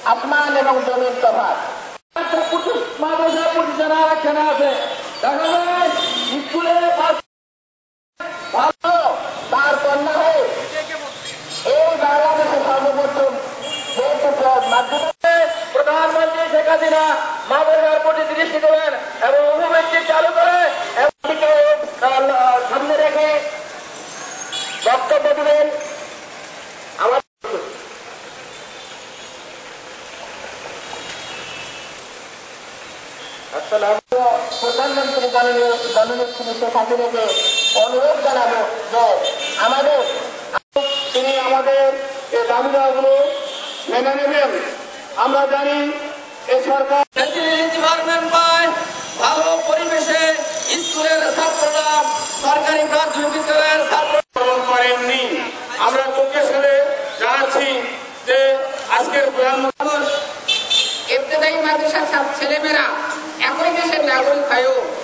আসমান এবং জমির তফাৎ। মাদ্রাসা পরিচালনা এখানে আছে, দেখা যায় স্কুলে ভালো তার কন্যা হয়ে এই বাংলাদেশে সর্বপ্রথম মাধ্যমে প্রধানমন্ত্রী শেখ হাসিনা মাদ্রাসার প্রতি দৃষ্টি দেবেন এবং অভিব্যক্তি চালু করে সামনে রেখে বক্তব্য দেবেন। প্রধানমন্ত্রী জননেত্রী শেখ হাসিনাকে অনুরোধ জানাবো যে তিনি আমাদের এই দাবি দাওয়াগুলো মেনে নেবেন। আমরা জানি এই সরকার ডিপার্টমেন্ট পায় ভালো পরিবেশে স্কুলের ছাত্ররা সরকারি প্রাথমিক বিদ্যালয়ের ছাত্র করেননি। আমরা চোখের সাথে জানাচ্ছি যে আজকের ইবতেদায়ী মাদ্রাসার ছেলেমেয়েরা একই দেশের নাগরিক হয়েও